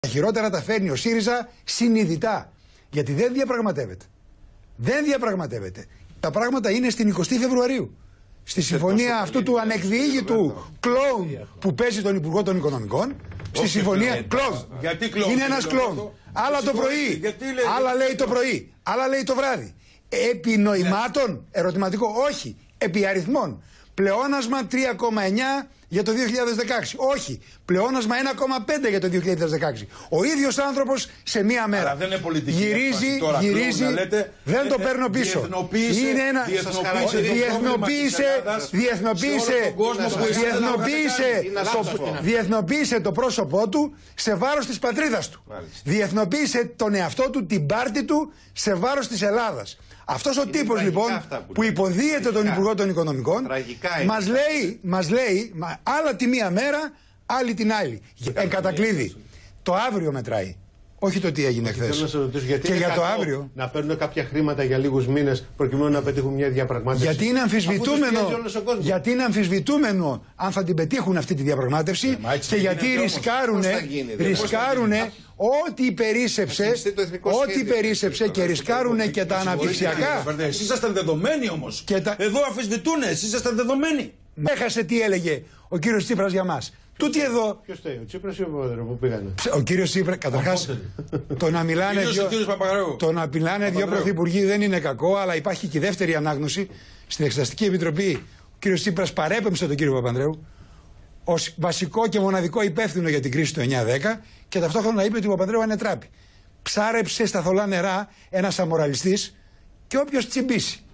Τα χειρότερα τα φέρνει ο ΣΥΡΙΖΑ συνειδητά. Γιατί δεν διαπραγματεύεται. Δεν διαπραγματεύεται. Τα πράγματα είναι στην 20η Φεβρουαρίου. Στη συμφωνία αυτού του ανεκδιήγητου κλόουν που παίζει τον Υπουργό των Οικονομικών. Στη συμφωνία. Κλόουν. Είναι ένας κλόουν. Άλλα το πρωί. Άλλα λέει το πρωί. Άλλα λέει το βράδυ. Επί νοημάτων, ερωτηματικό, όχι. Επί αριθμών. Πλεόνασμα 3,9 για το 2016. Όχι. Πλεόνασμα 1,5 για το 2016. Ο ίδιος άνθρωπος σε μία μέρα. Αλλά δεν είναι πολιτική. Γυρίζει. Δεν το παίρνω πίσω. Είναι ένα. Διεθνοποίησε το πρόσωπό του σε βάρος της πατρίδας του. Διεθνοποίησε τον εαυτό του, την πάρτη του, σε βάρος της Ελλάδας. Αυτός ο τύπος λοιπόν που υποδίεται τον Υπουργό των Οικονομικών μας λέει άλλα τη μία μέρα, άλλη την άλλη. Εν κατακλείδη, το αύριο μετράει. Όχι το τι έγινε χθες. Θέλω να σας ρωτήσω, γιατί και είναι για το αύριο. Να παίρνουν κάποια χρήματα για λίγους μήνες προκειμένου να πετύχουν μια διαπραγμάτευση. Γιατί είναι αμφισβητούμενο αν θα την πετύχουν αυτή τη διαπραγμάτευση και γιατί ρισκάρουνε ό,τι περίσσεψε και ρισκάρουνε και τα αναπτυξιακά. Εσείς ήσασταν δεδομένοι όμως. Εδώ αμφισβητούνε, εσείς ήσασταν δεδομένοι. Έχασε τι έλεγε ο κύριος Τσίπρας για μας. Τούτοι εδώ. Ποιος θέλει, ο Τσίπρας ή ο Παπανδρέου που πήγανε? Ο κύριος Τσίπρας, καταρχάς, το να μιλάνε δύο πρωθυπουργοί δεν είναι κακό, αλλά υπάρχει και η δεύτερη ανάγνωση. Στην Εξεταστική Επιτροπή, ο κύριος Τσίπρας παρέπεμψε τον κύριο Παπανδρέου ως βασικό και μοναδικό υπεύθυνο για την κρίση του 9-10 και ταυτόχρονα είπε ότι ο Παπανδρέου ανετράπη. Ψάρεψε στα θολά νερά ένας αμοραλιστής και όποιος τσιμπήσει.